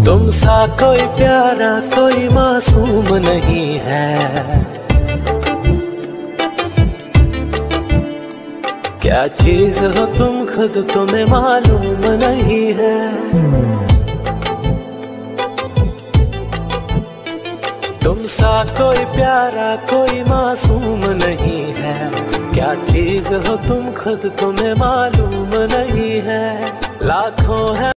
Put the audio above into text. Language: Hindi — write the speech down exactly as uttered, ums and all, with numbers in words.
तुम सा कोई प्यारा कोई मासूम नहीं है, क्या चीज हो तुम खुद तुम्हें मालूम नहीं है। तुम सा कोई प्यारा कोई मासूम नहीं है, क्या चीज हो तुम खुद तुम्हें मालूम नहीं है। लाखों है